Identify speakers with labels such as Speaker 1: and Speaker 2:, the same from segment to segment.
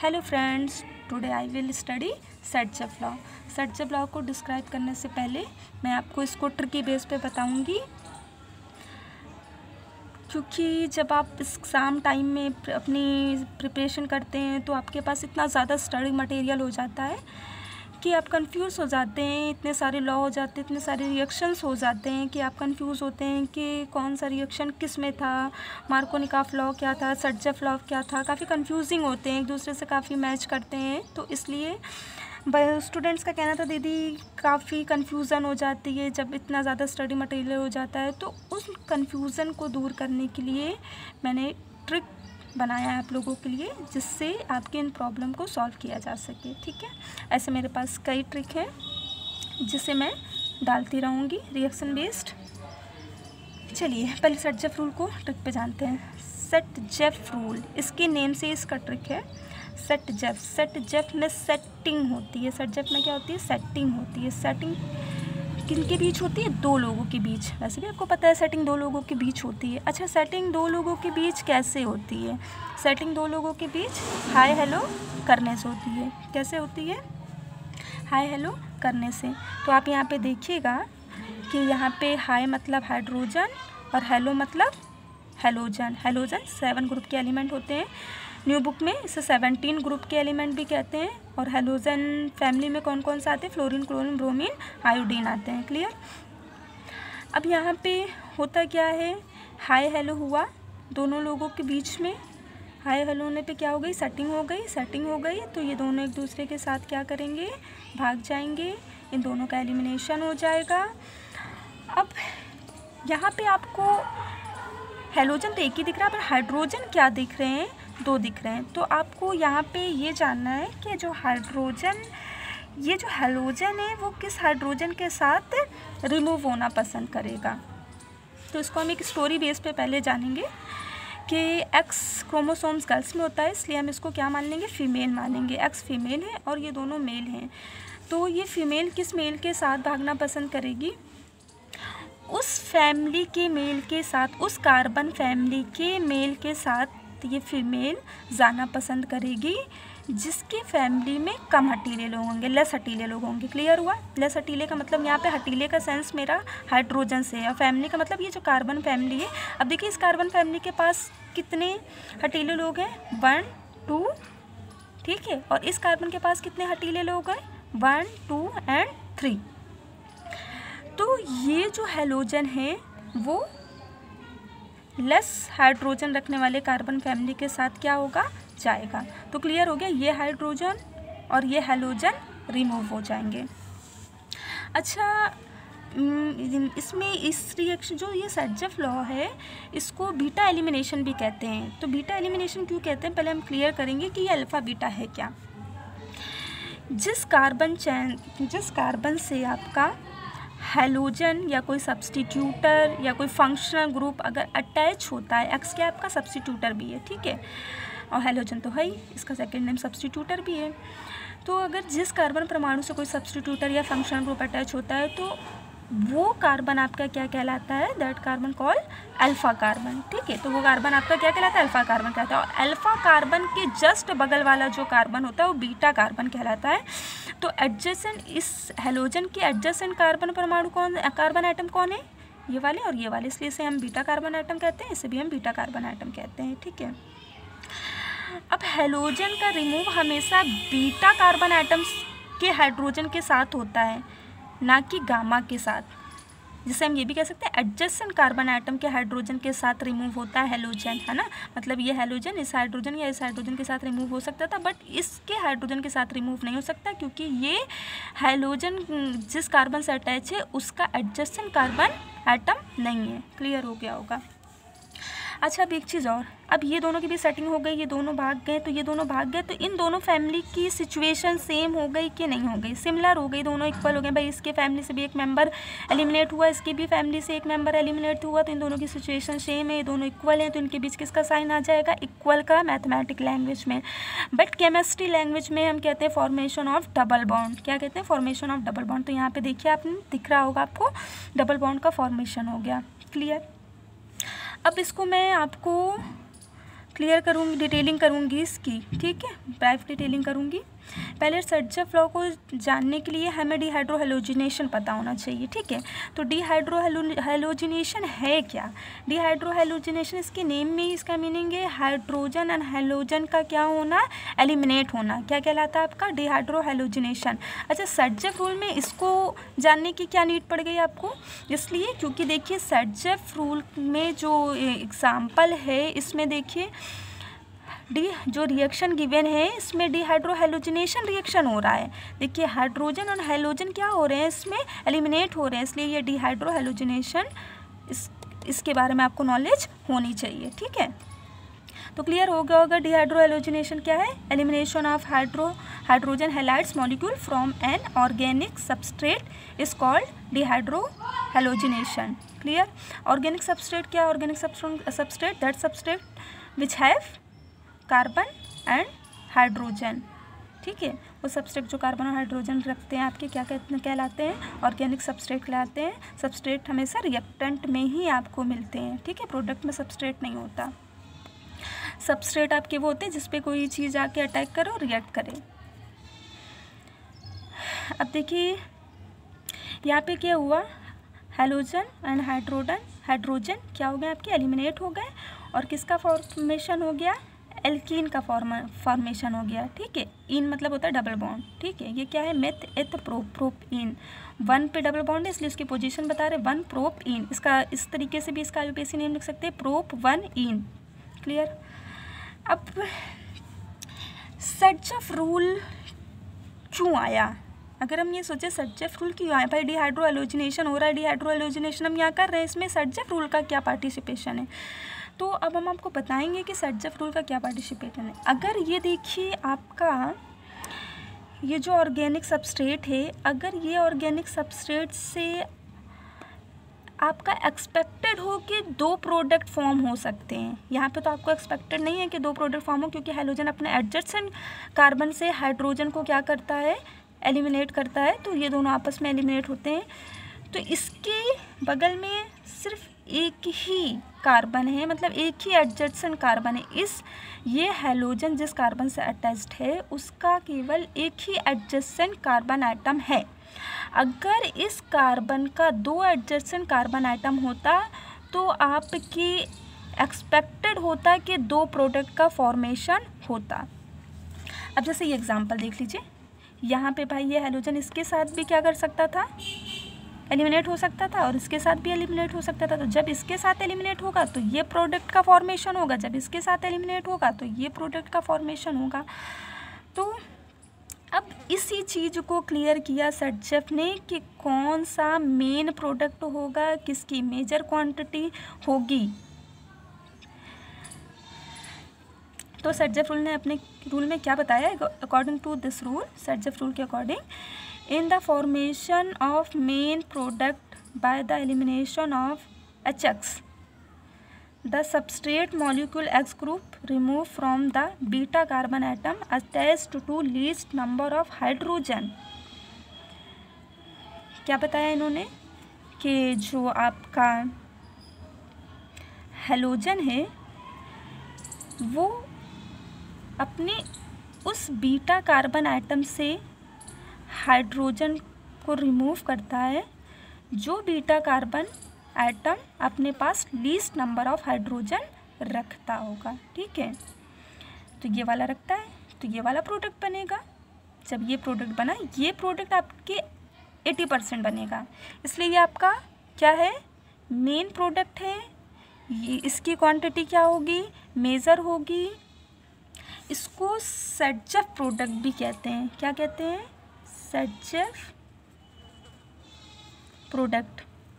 Speaker 1: Hello friends, today I will study Saytzeff law. Saytzeff law को describe करने से पहले मैं आपको इसको ट्रिकी बेस पे बताऊंगी, क्योंकि जब आप एग्ज़ाम टाइम में अपनी प्रिपरेशन करते हैं तो आपके पास इतना ज़्यादा स्टडी मटेरियल हो जाता है कि आप कंफ्यूज हो जाते हैं। इतने सारे लॉ हो जाते हैं, इतने सारे रिएक्शंस हो जाते हैं कि आप कंफ्यूज होते हैं कि कौन सा रिएक्शन किस में था, मार्कोनिकॉफ लॉ क्या था, सर्चफ लॉ क्या था। काफ़ी कंफ्यूजिंग होते हैं, एक दूसरे से काफ़ी मैच करते हैं। तो इसलिए स्टूडेंट्स का कहना था दीदी काफ़ी कंफ्यूजन हो जाती है जब इतना ज़्यादा स्टडी मटेरियल हो जाता है। तो उस कंफ्यूजन को दूर करने के लिए मैंने ट्रिक बनाया है आप लोगों के लिए, जिससे आपके इन प्रॉब्लम को सॉल्व किया जा सके। ठीक है, ऐसे मेरे पास कई ट्रिक हैं जिसे मैं डालती रहूँगी रिएक्शन बेस्ड। चलिए पहले सर्चफ रूल को ट्रिक पे जानते हैं। सर्चफ रूल, इसके नेम से इसका ट्रिक है। सर्चफ में सेटिंग होती है। सर्चफ में क्या होती है? सेटिंग होती है। सेटिंग किनके बीच होती है? दो लोगों के बीच। वैसे भी आपको पता है सेटिंग दो लोगों के बीच होती है। अच्छा, सेटिंग दो लोगों के बीच कैसे होती है? सेटिंग दो लोगों के बीच हाय हेलो करने से होती है। कैसे होती है? हाय हेलो करने से। तो आप यहाँ पे देखिएगा कि यहाँ पे हाय मतलब हाइड्रोजन और हेलो मतलब हेलोजन। हेलोजन 7 ग्रुप के एलिमेंट होते हैं। न्यू बुक में इसे 17 ग्रुप के एलिमेंट भी कहते हैं। और हेलोजन फैमिली में कौन कौन सा आते हैं? फ्लोरीन, क्लोरीन, ब्रोमीन, आयोडीन आते हैं। क्लियर? अब यहाँ पे होता क्या है, हाय हेलो हुआ दोनों लोगों के बीच में। हाय हेलो होने पे क्या हो गई? सेटिंग हो गई। सेटिंग हो गई तो ये दोनों एक दूसरे के साथ क्या करेंगे? भाग जाएंगे। इन दोनों का एलिमिनेशन हो जाएगा। अब यहाँ पे आपको हेलोजन तो एक ही दिख रहा है, पर हाइड्रोजन क्या दिख रहे हैं? दो दिख रहे हैं। तो आपको यहाँ पे ये जानना है कि ये जो हेलोजन है वो किस हाइड्रोजन के साथ रिमूव होना पसंद करेगा। तो इसको हम एक स्टोरी बेस पे पहले जानेंगे कि एक्स क्रोमोसोम्स गर्ल्स में होता है, इसलिए हम इसको क्या मान लेंगे? फीमेल मानेंगे। एक्स फीमेल है और ये दोनों मेल हैं। तो ये फीमेल किस मेल के साथ भागना पसंद करेगी? उस फैमिली के मेल के साथ, उस कार्बन फैमिली के मेल के साथ ये फीमेल जाना पसंद करेगी जिसके फैमिली में कम हटीले लोग होंगे, लेस हटीले लोग होंगे। क्लियर हुआ? लेस हटीले का मतलब यहाँ पे हटीले का सेंस मेरा हाइड्रोजन से है, और फैमिली का मतलब ये जो कार्बन फैमिली है। अब देखिए इस कार्बन फैमिली के पास कितने हटीले लोग हैं? 1 2, ठीक है। और इस कार्बन के पास कितने हटीले लोग हैं? 1 2 एंड 3। तो ये जो हेलोजन है वो लेस हाइड्रोजन रखने वाले कार्बन फैमिली के साथ क्या होगा? जाएगा। तो क्लियर हो गया, ये हाइड्रोजन और ये हेलोजन रिमूव हो जाएंगे। अच्छा, इसमें इस रिएक्शन जो ये सर्चफ लॉ है इसको बीटा एलिमिनेशन भी कहते हैं। तो बीटा एलिमिनेशन क्यों कहते हैं, पहले हम क्लियर करेंगे कि ये अल्फ़ा बीटा है क्या। जिस कार्बन से आपका हेलोजन या कोई सब्स्टिट्यूटर या कोई फंक्शनल ग्रुप अगर अटैच होता है, एक्स क्या आपका सब्स्टिट्यूटर भी है, ठीक है, और हेलोजन तो है ही, इसका सेकंड नेम सब्स्टिट्यूटर भी है। तो अगर जिस कार्बन परमाणु से कोई सब्स्टिट्यूटर या फंक्शनल ग्रुप अटैच होता है तो वो कार्बन आपका क्या कहलाता है? That carbon call alpha carbon. ठीक है, तो वो कार्बन आपका क्या कहलाता है? अल्फ़ा कार्बन कहलाता है। और अल्फ़ा कार्बन के जस्ट बगल वाला जो कार्बन होता है वो बीटा कार्बन कहलाता है। तो एडजेसेंट, इस हेलोजन के एडजेसेंट कार्बन परमाणु कौन, कार्बन आइटम कौन है? ये वाले और ये वाले, इसलिए इसे हम बीटा कार्बन आइटम कहते हैं, इसे भी हम बीटा कार्बन आइटम कहते हैं। ठीक है, अब हेलोजन का रिमूव हमेशा बीटा कार्बन आइटम्स के हाइड्रोजन के साथ होता है, ना कि गामा के साथ। जिसे हम ये भी कह सकते हैं एडजेसेंट कार्बन आइटम के हाइड्रोजन के साथ रिमूव होता है हेलोजन, है ना। मतलब ये हेलोजन इस हाइड्रोजन या इस हाइड्रोजन के साथ रिमूव हो सकता था, बट इसके हाइड्रोजन के साथ रिमूव नहीं हो सकता, क्योंकि ये हेलोजन जिस कार्बन से अटैच है उसका एडजेसेंट कार्बन आइटम नहीं है। क्लियर हो गया होगा? अच्छा, अब एक चीज़ और, अब ये दोनों की भी सेटिंग हो गई, ये दोनों भाग गए, तो ये दोनों भाग गए, तो इन दोनों फैमिली की सिचुएशन सेम हो गई कि नहीं हो गई? सिमिलर हो गई, दोनों इक्वल हो गए। भाई इसके फैमिली से भी एक मेंबर एलिमिनेट हुआ, इसकी भी फैमिली से एक मेंबर एलिमिनेट हुआ, तो इन दोनों की सिचुएशन सेम है, ये दोनों इक्वल हैं, तो इनके बीच किसका साइन आ जाएगा? इक्वल का, मैथमेटिक लैंग्वेज में। बट केमिस्ट्री लैंग्वेज में हम कहते हैं फॉर्मेशन ऑफ डबल बॉन्ड। क्या कहते हैं? Formation of double bond. तो यहाँ पे देखिए, आपने दिख रहा होगा आपको, डबल बॉन्ड का फॉर्मेशन हो गया। क्लियर? अब इसको मैं आपको क्लियर करूँगी, डिटेलिंग करूँगी इसकी, ठीक है, ब्राइफ डिटेलिंग करूँगी। पहले सर्जफ लॉ को जानने के लिए हमें डिहाइड्रोहेलोजिनेशन पता होना चाहिए, ठीक है। तो डिहाइड्रोहेलोजिनेशन है क्या? डिहाइड्रोहेलोजिनेशन इसके नेम में ही इसका मीनिंग है हाइड्रोजन एंड हेलोजन का क्या होना, एलिमिनेट होना। क्या कहलाता है आपका? डिहाइड्रोहेलोजिनेशन। अच्छा, सर्जफ रूल में इसको जानने की क्या नीड पड़ गई आपको? इसलिए क्योंकि देखिए सर्जफ रूल में जो एग्जाम्पल है इसमें देखिए जो रिएक्शन गिवन है इसमें डिहाइड्रोहेलोजिनेशन रिएक्शन हो रहा है। देखिए हाइड्रोजन और हेलोजन क्या हो रहे हैं, इसमें एलिमिनेट हो रहे हैं, इसलिए ये डिहाइड्रोहेलोजिनेशन इसके बारे में आपको नॉलेज होनी चाहिए, ठीक है। तो क्लियर हो गया होगा डिहाइड्रोहेलोजिनेशन क्या है? Elimination of hydrogen halides molecule from an organic substrate is called dehydrohalogenation. Clear? Organic substrate क्या? Organic substrate that substrate which have carbon and hydrogen, ठीक है। वो सबस्ट्रेट जो कार्बन और हाइड्रोजन रखते हैं आपके क्या कहलाते हैं? ऑर्गेनिक सबस्ट्रेट कहलाते हैं। सबस्ट्रेट हमेशा रिएक्टेंट में ही आपको मिलते हैं, ठीक है, प्रोडक्ट में सबस्ट्रेट नहीं होता। सबस्ट्रेट आपके वो होते हैं जिस पे कोई चीज़ आके अटैक करे और रिएक्ट करे। अब देखिए यहाँ पे क्या हुआ, हेलोजन एंड हाइड्रोजन क्या हो गए आपके? एलिमिनेट हो गए। और किसका फॉर्मेशन हो गया? एल्कीन का फॉर्मेशन हो गया, ठीक है। इन मतलब होता है डबल बॉन्ड, ठीक है। ये क्या है? मेथ एथ प्रोप-इन, 1 पे डबल बॉन्ड है इसलिए उसकी पोजीशन बता रहे 1 प्रोप-इन। इसका इस तरीके से भी इसका आईयूपीएसी नेम लिख सकते हैं, प्रोप-1-इन। क्लियर? अब सर्जफ रूल क्यों आया? अगर हम ये सोचे सर्जफ रूल क्यों आया, भाई डिहाइड्रोहेलोजिनेशन हो रहा है, डिहाइड्रोहेलोजिनेशन हम यहाँ कर रहे हैं, इसमें सर्जफ रूल का क्या पार्टिसिपेशन है? तो अब हम आपको बताएंगे कि सर्जफ रूल का क्या पार्टिसिपेशन है। अगर ये देखिए आपका ये जो ऑर्गेनिक सबस्ट्रेट है, अगर ये ऑर्गेनिक सबस्ट्रेट से आपका एक्सपेक्टेड हो कि 2 प्रोडक्ट फॉर्म हो सकते हैं, यहाँ पे तो आपको एक्सपेक्टेड नहीं है कि 2 प्रोडक्ट फॉर्म हो, क्योंकि हेलोजन अपने एडजेसेंट कार्बन से हाइड्रोजन को क्या करता है? एलिमिनेट करता है। तो ये दोनों आपस में एलिमिनेट होते हैं। तो इसके बगल में सिर्फ एक ही कार्बन है, मतलब एक ही एडजेसेंट कार्बन है। ये हेलोजन जिस कार्बन से अटैच्ड है उसका केवल एक ही एडजेसेंट कार्बन आइटम है। अगर इस कार्बन का 2 एडजेसेंट कार्बन आइटम होता तो आपकी एक्सपेक्टेड होता कि 2 प्रोडक्ट का फॉर्मेशन होता। अब जैसे ये एग्जांपल देख लीजिए, यहाँ पे भाई ये हेलोजन इसके साथ भी क्या कर सकता था? एलिमिनेट हो सकता था, और इसके साथ भी एलिमिनेट हो सकता था। तो जब इसके साथ एलिमिनेट होगा तो ये प्रोडक्ट का फॉर्मेशन होगा, जब इसके साथ एलिमिनेट होगा तो ये प्रोडक्ट का फॉर्मेशन होगा। तो अब इसी चीज़ को क्लियर किया सर्जफ ने कि कौन सा मेन प्रोडक्ट होगा, किसकी मेजर क्वांटिटी होगी। तो सर्जफ रूल ने अपने रूल में क्या बताया? According to this rule, Saytzeff rule के according, in the formation of main product by the elimination of HX, the substrate molecule X group removed from the beta carbon atom attached to least number of hydrogen। क्या बताया इन्होंने कि जो आपका halogen है वो अपने उस बीटा कार्बन आइटम से हाइड्रोजन को रिमूव करता है जो बीटा कार्बन एटम अपने पास लीस्ट नंबर ऑफ हाइड्रोजन रखता होगा, ठीक है। तो ये वाला रखता है तो ये वाला प्रोडक्ट बनेगा। जब ये प्रोडक्ट बना, ये प्रोडक्ट आपके 80% बनेगा, इसलिए ये आपका क्या है? मेन प्रोडक्ट है। ये इसकी क्वांटिटी क्या होगी? मेजर होगी। इसको सर्जफ प्रोडक्ट भी कहते हैं। क्या कहते हैं? Saytzeff product.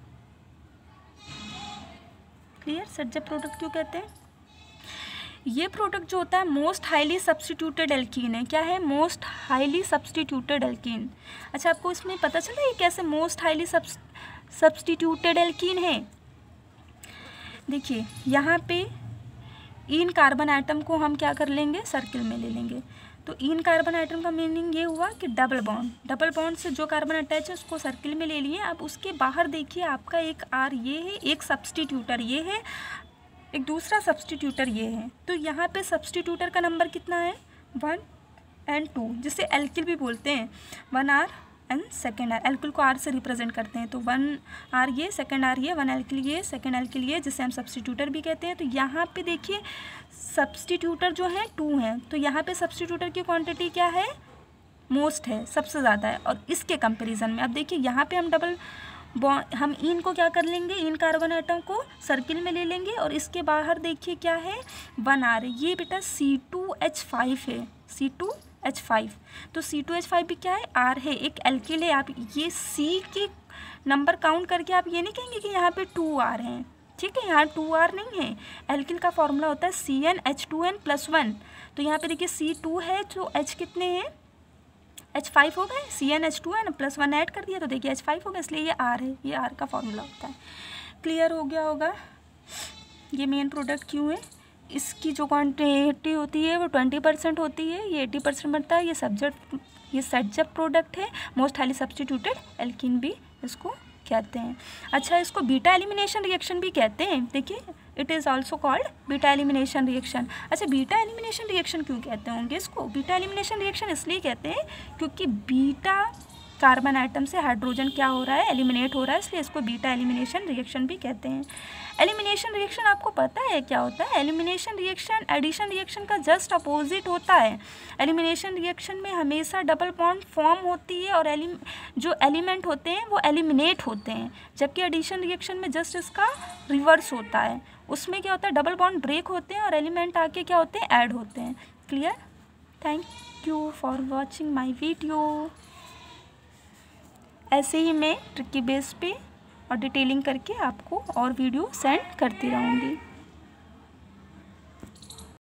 Speaker 1: Clear? Saytzeff product क्यों कहते हैं? ये प्रोडक्ट जो होता है मोस्ट हाईली सब्स्टिट्यूटेड एल्कीन है। क्या है? Most highly substituted alkene. अच्छा, आपको इसमें पता चला ये कैसे मोस्ट हाईली सब्स्टिट्यूटेड एल्कीन है? देखिए यहाँ पे इन कार्बन आइटम को हम क्या कर लेंगे? सर्किल में ले लेंगे। तो इन कार्बन आइटम का मीनिंग ये हुआ कि डबल बॉन्ड से जो कार्बन अटैच है उसको सर्किल में ले लिए। अब उसके बाहर देखिए आपका एक आर ये है, एक सब्स्टिट्यूटर ये है, एक दूसरा सब्सटीट्यूटर ये है। तो यहाँ पे सब्सटीट्यूटर का नंबर कितना है 1 और 2, जिसे एल्किल भी बोलते हैं। 1 R and second R, alkyl को R से रिप्रेजेंट करते हैं। तो 1 R ये, सेकेंड R ये, 1 एल्किल ये, सेकेंड एल्किल ये, जिसे हम सब्सटीट्यूटर भी कहते हैं। तो यहाँ पे देखिए सब्सटीट्यूटर जो है 2 हैं, तो यहाँ पे सब्सटीट्यूटर की क्वांटिटी क्या है, मोस्ट है, सबसे ज़्यादा है। और इसके कंपैरिजन में अब देखिए यहाँ पे हम डबल बॉन्ड, हम इन को क्या कर लेंगे, इन कार्बन आइटम को सर्किल में ले लेंगे और इसके बाहर देखिए क्या है 1 R, ये बेटा C2H5 है, C2H5। तो C2H5 भी क्या है, R है, एक एल्किल है। आप ये C की नंबर काउंट करके आप ये नहीं कहेंगे कि यहाँ पे 2 R हैं, ठीक है, यहाँ 2 R नहीं है। एल्किल का फॉर्मूला होता है CnH2n+1। तो यहाँ पे देखिए C2 है, तो H कितने हैं, H5 हो गए, CnH2n+1 ऐड कर दिया तो देखिए H5 हो गया, इसलिए ये R है, ये R का फॉर्मूला होता है। क्लियर हो गया होगा। ये मेन प्रोडक्ट क्यों है, इसकी जो क्वांटिटी होती है वो 20% होती है, ये 80% बनता है। ये सेटजब प्रोडक्ट है, मोस्ट हाईली सब्सटीट्यूटेड एल्कीन भी इसको कहते हैं। अच्छा, इसको बीटा एलिमिनेशन रिएक्शन भी कहते हैं। देखिए it is also called beta elimination reaction. अच्छा, बीटा एलिमिनेशन रिएक्शन क्यों कहते होंगे इसको, बीटा एलिमिनेशन रिएक्शन इसलिए कहते हैं क्योंकि बीटा कार्बन आइटम से हाइड्रोजन क्या हो रहा है, एलिमिनेट हो रहा है, इसलिए इसको बीटा एलिमिनेशन रिएक्शन भी कहते हैं। एलिमिनेशन रिएक्शन आपको पता है क्या होता है, एलिमिनेशन रिएक्शन एडिशन रिएक्शन का जस्ट अपोजिट होता है। एलिमिनेशन रिएक्शन में हमेशा डबल बॉन्ड फॉर्म होती है और जो एलिमेंट होते हैं वो एलिमिनेट होते हैं, जबकि एडिशन रिएक्शन में जस्ट इसका रिवर्स होता है। उसमें क्या होता है, डबल बॉन्ड ब्रेक होते हैं और एलिमेंट आके क्या होते हैं, ऐड होते हैं। Clear, thank you for watching my video. ऐसे ही मैं ट्रिकी बेस पे और डिटेलिंग करके आपको और वीडियो सेंड करती रहूँगी।